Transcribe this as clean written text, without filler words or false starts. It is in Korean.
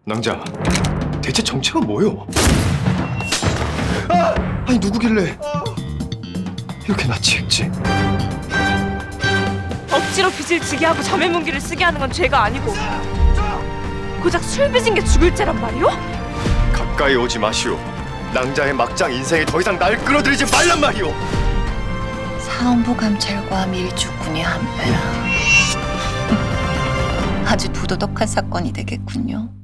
낭자, 대체 정체가 뭐요? 아니 누구길래 이렇게 나치했지? 억지로 빚을 지게 하고 자매문기를 쓰게 하는 건 죄가 아니고 고작 술 빚은 게 죽을 죄란 말이오? 가까이 오지 마시오. 낭자의 막장 인생에 더 이상 날 끌어들이지 말란 말이오. 사헌부 감찰과 밀주꾼이 한패라. 아주 부도덕한 사건이 되겠군요.